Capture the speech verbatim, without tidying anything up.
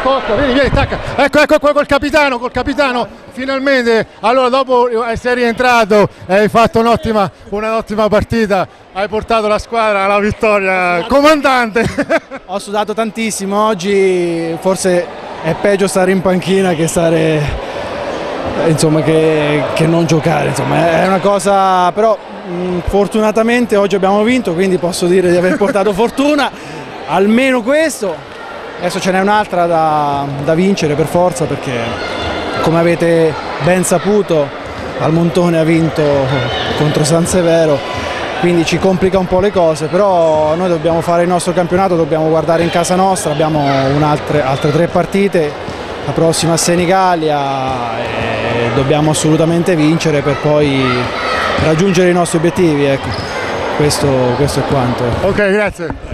tocca, vieni, vieni, tacca. Ecco, ecco qua col capitano, col capitano, finalmente. Allora, dopo sei rientrato, hai fatto un'ottima un'ottima partita, hai portato la squadra alla vittoria, comandante. Ho sudato tantissimo oggi, forse è peggio stare in panchina che stare, insomma, che, che non giocare, insomma, è una cosa, però mh, fortunatamente oggi abbiamo vinto, quindi posso dire di aver portato fortuna, almeno questo. Adesso ce n'è un'altra da, da vincere per forza, perché come avete ben saputo al Montone ha vinto contro San Severo, quindi ci complica un po' le cose, però noi dobbiamo fare il nostro campionato, dobbiamo guardare in casa nostra, abbiamo altre, altre tre partite, la prossima a Senigallia, e dobbiamo assolutamente vincere per poi raggiungere i nostri obiettivi, ecco. Questo, questo è quanto. Ok, grazie.